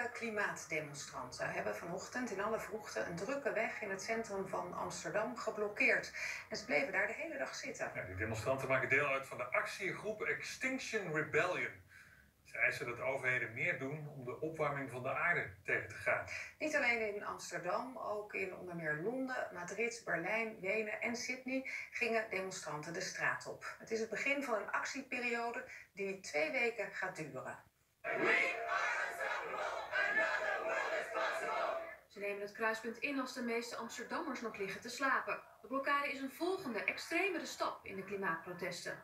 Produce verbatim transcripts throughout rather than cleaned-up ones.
Honderden klimaatdemonstranten hebben vanochtend in alle vroegte een drukke weg in het centrum van Amsterdam geblokkeerd. En ze bleven daar de hele dag zitten. Ja, die demonstranten maken deel uit van de actiegroep Extinction Rebellion. Ze eisen dat overheden meer doen om de opwarming van de aarde tegen te gaan. Niet alleen in Amsterdam, ook in onder meer Londen, Madrid, Berlijn, Wenen en Sydney gingen demonstranten de straat op. Het is het begin van een actieperiode die twee weken gaat duren. Ze nemen het kruispunt in als de meeste Amsterdammers nog liggen te slapen. De blokkade is een volgende, extremere stap in de klimaatprotesten.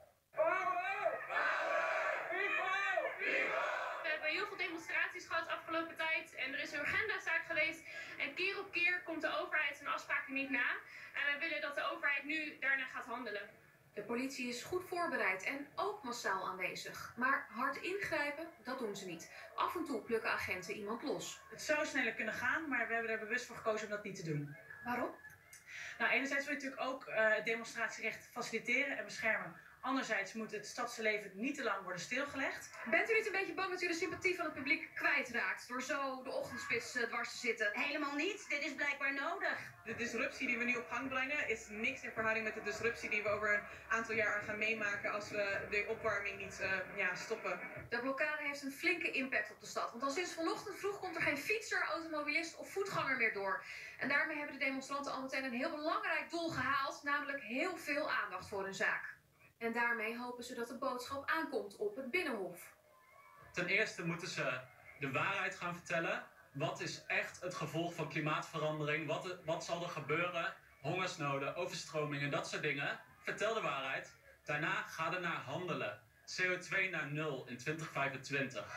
We hebben heel veel demonstraties gehad de afgelopen tijd en er is een agendazaak geweest. En keer op keer komt de overheid zijn afspraken niet na. En wij willen dat de overheid nu daarna gaat handelen. De politie is goed voorbereid en ook massaal aanwezig. Maar hard ingrijpen, dat doen ze niet. Af en toe plukken agenten iemand los. Het zou sneller kunnen gaan, maar we hebben er bewust voor gekozen om dat niet te doen. Waarom? Nou, enerzijds wil je natuurlijk ook uh, het demonstratierecht faciliteren en beschermen. Anderzijds moet het stadsleven niet te lang worden stilgelegd. Bent u niet een beetje bang dat u de sympathie van het publiek kwijtraakt door zo de ochtendspits uh, dwars te zitten? Helemaal niet. Dit is blijkbaar nodig. De disruptie die we nu op gang brengen is niks in verhouding met de disruptie die we over een aantal jaar gaan meemaken als we de opwarming niet uh, ja, stoppen. De blokkade heeft een flinke impact op de stad. Want al sinds vanochtend vroeg komt er geen fietser, automobilist of voetganger meer door. En daarmee hebben de demonstranten al meteen een heel belangrijk doel gehaald, namelijk heel veel aandacht voor hun zaak. En daarmee hopen ze dat de boodschap aankomt op het Binnenhof. Ten eerste moeten ze de waarheid gaan vertellen. Wat is echt het gevolg van klimaatverandering? Wat, wat zal er gebeuren? Hongersnoden, overstromingen, dat soort dingen. Vertel de waarheid. Daarna ga er naar handelen. C O twee naar nul in twintig vijfentwintig.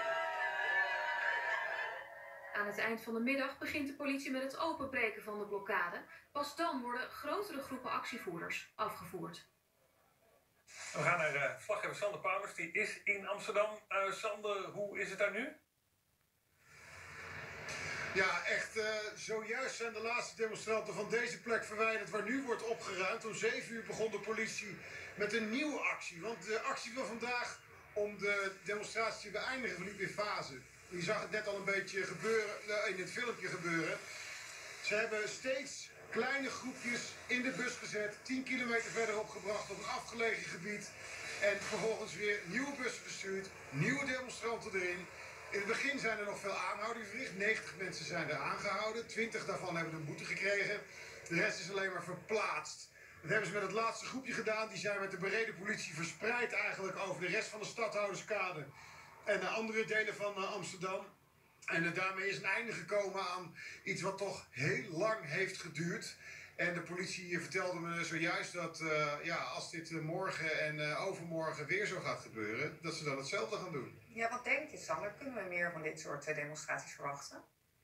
Aan het eind van de middag begint de politie met het openbreken van de blokkade. Pas dan worden grotere groepen actievoerders afgevoerd. We gaan naar uh, verslaggever Sander Paulus, die is in Amsterdam. Uh, Sander, hoe is het daar nu? Ja, echt. Uh, zojuist zijn de laatste demonstranten van deze plek verwijderd waar nu wordt opgeruimd. Om zeven uur begon de politie met een nieuwe actie. Want de actie van vandaag om de demonstratie te beëindigen verliep in fase. Je zag het net al een beetje gebeuren, uh, in het filmpje gebeuren. Ze hebben steeds kleine groepjes in de bus gezet, tien kilometer verderop gebracht op een afgelegen gebied. En vervolgens weer nieuwe bussen verstuurd, nieuwe demonstranten erin. In het begin zijn er nog veel aanhoudingen verricht. negentig mensen zijn er aangehouden. twintig daarvan hebben een boete gekregen. De rest is alleen maar verplaatst. Dat hebben ze met het laatste groepje gedaan. Die zijn met de bereden politie verspreid eigenlijk over de rest van de stadhouderskade en de andere delen van uh, Amsterdam. En uh, daarmee is een einde gekomen aan iets wat toch heel lang heeft geduurd. En de politie vertelde me zojuist dat uh, ja, als dit uh, morgen en uh, overmorgen weer zo gaat gebeuren, dat ze dan hetzelfde gaan doen. Ja, wat denk je, Sander? Kunnen we meer van dit soort uh, demonstraties verwachten?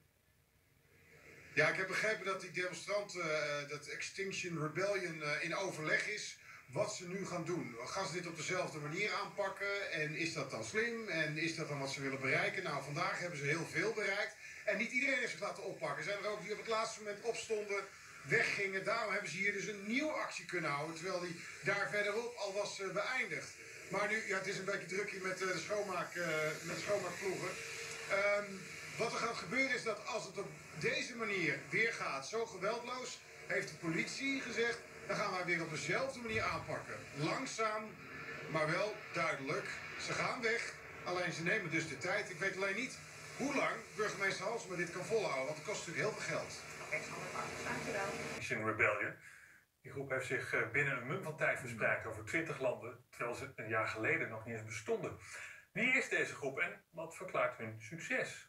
Ja, ik heb begrepen dat die demonstranten, uh, dat Extinction Rebellion, uh, in overleg is wat ze nu gaan doen. Gaan ze dit op dezelfde manier aanpakken? En is dat dan slim? En is dat dan wat ze willen bereiken? Nou, vandaag hebben ze heel veel bereikt. En niet iedereen heeft zich laten oppakken. Er zijn er ook die op het laatste moment opstonden, weggingen. Daarom hebben ze hier dus een nieuwe actie kunnen houden, terwijl die daar verderop al was uh, beëindigd. Maar nu, ja, het is een beetje druk hier met uh, de schoonmaak, uh, met schoonmaakploegen. Um, wat er gaat gebeuren is dat als het op deze manier weer gaat, zo geweldloos, heeft de politie gezegd, dan gaan wij weer op dezelfde manier aanpakken. Langzaam, maar wel duidelijk. Ze gaan weg, alleen ze nemen dus de tijd. Ik weet alleen niet hoe lang burgemeester Halsema dit kan volhouden, want het kost natuurlijk heel veel geld. Oké, Sander Paulus, dankjewel. Extinction Rebellion. Die groep heeft zich binnen een mum van tijd verspreid over twintig landen, terwijl ze een jaar geleden nog niet eens bestonden. Wie is deze groep en wat verklaart hun succes?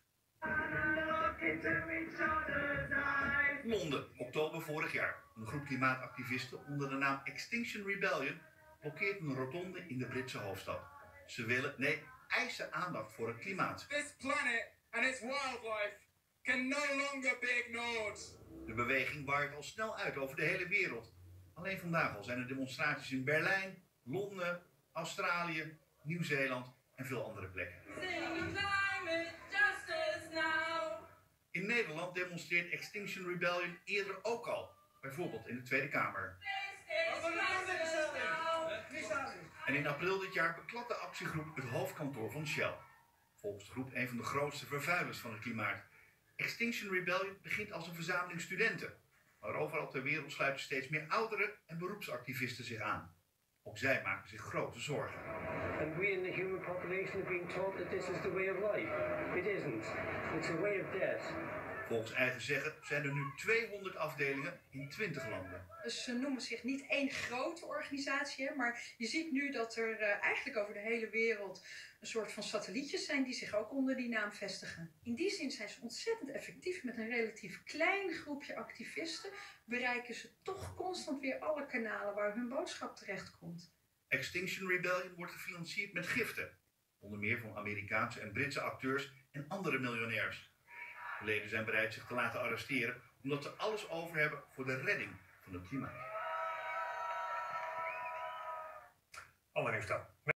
Londen, oktober vorig jaar. Een groep klimaatactivisten onder de naam Extinction Rebellion blokkeert een rotonde in de Britse hoofdstad. Ze willen, nee, eisen aandacht voor het klimaat. This planet and its wildlife can no longer be ignored. De beweging waait al snel uit over de hele wereld. Alleen vandaag al zijn er demonstraties in Berlijn, Londen, Australië, Nieuw-Zeeland en veel andere plekken. In Nederland demonstreert Extinction Rebellion eerder ook al, bijvoorbeeld in de Tweede Kamer. En in april dit jaar beklad de actiegroep het hoofdkantoor van Shell. Volgens de groep een van de grootste vervuilers van het klimaat. Extinction Rebellion begint als een verzameling studenten. Maar overal ter wereld sluiten steeds meer ouderen en beroepsactivisten zich aan. Ook zij maken zich grote zorgen. And we in the human population have been taught that this is the way of life. It isn't. It's a way of death. Volgens eigen zeggen zijn er nu tweehonderd afdelingen in twintig landen. Dus ze noemen zich niet één grote organisatie, maar je ziet nu dat er uh, eigenlijk over de hele wereld een soort van satellietjes zijn die zich ook onder die naam vestigen. In die zin zijn ze ontzettend effectief. Met een relatief klein groepje activisten bereiken ze toch constant weer alle kanalen waar hun boodschap terechtkomt. Extinction Rebellion wordt gefinancierd met giften. Onder meer van Amerikaanse en Britse acteurs en andere miljonairs. De leden zijn bereid zich te laten arresteren omdat ze alles over hebben voor de redding van het klimaat. Ander nieuws dan.